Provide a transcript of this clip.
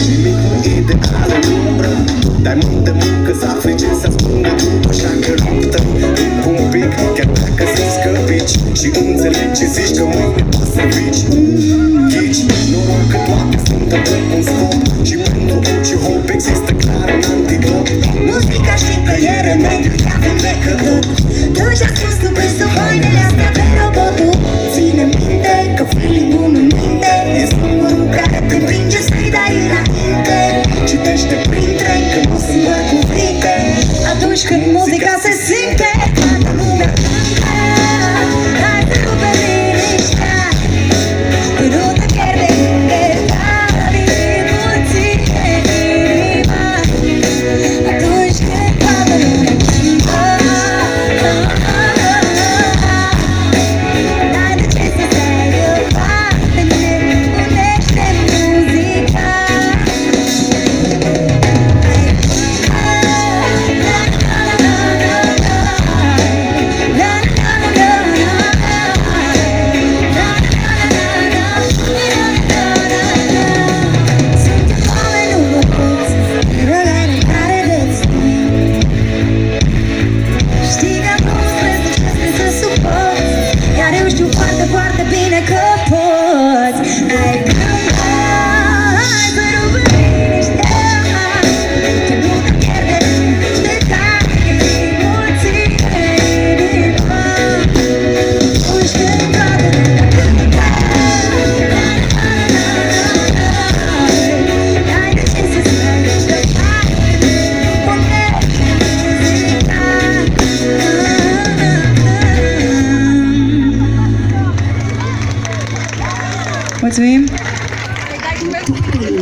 Nimic nu e ideal în umbră, dar mult de muncă să afli ce se ascunde după, așa că luptă încă un pic, chiar dacă simți că pici și înțelegi ce zici că mâine poți să rici. Ghici, noroc că toate sunt într un scop și pentru orice hop există clar un antidot. Muzica și că e remediu, ea vindecă tot. Deja spus că peste hainele astea pe robotul. Ține minte că feeling-ul în minte e singurul care te împinge să-i dai